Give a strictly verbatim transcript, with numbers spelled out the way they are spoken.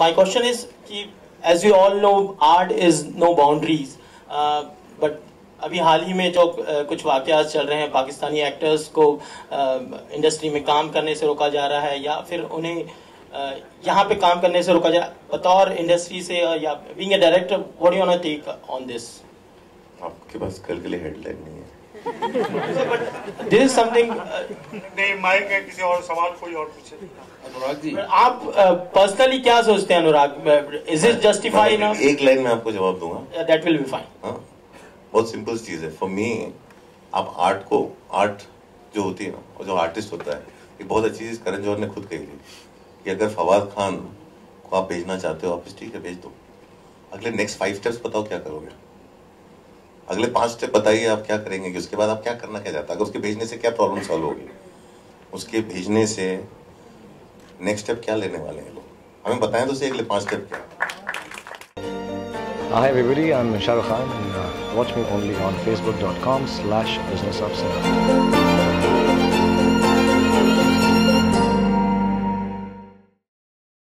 My question is कि as we all know, art is no boundaries. Uh, but अभी हाल ही में जो uh, कुछ वाक़यात चल रहे हैं, पाकिस्तानी एक्टर्स को इंडस्ट्री uh, में काम करने से रोका जा रहा है या फिर उन्हें uh, यहाँ पे काम करने से रोका जा बतौर इंडस्ट्री से uh, या being a director, what do you want to take on this? आपके पास कल के लिए हेडलाइन नहीं है। बट दिस इज समथिंग नहीं, माइक है, किसी और सवाल कोई और पूछे। अनुराग जी, आप पर्सनली uh, क्या सोचते हैं Anurag? Is it justify enough? एक लाइन में आपको जवाब दूंगा, दैट विल बी फाइन। हाँ, बहुत सिंपल चीज है। फॉर मी, आप आर्ट को, आर्ट जो होती है ना, और जो आर्टिस्ट होता है, ये बहुत अच्छी चीज करण जौहर ने खुद कही थी कि अगर फवाद खान को आप भेजना चाहते हो वापस, ठीक है भेज दो, अगले नेक्स्ट फाइव स्टेप्स बताओ क्या करोगे, अगले पांच स्टेप बताइए आप क्या करेंगे, कि उसके बाद आप क्या करना क्या चाहता है, अगर उसके भेजने से क्या प्रॉब्लम सॉल्व होगी, उसके भेजने से नेक्स्ट स्टेप क्या लेने वाले हैं लोग, हमें बताएं तो सही अगले पांच स्टेप क्या। Hi everybody, I'm Shah Rukh Khan and uh, watch me only on facebook dot com slash business of cinema.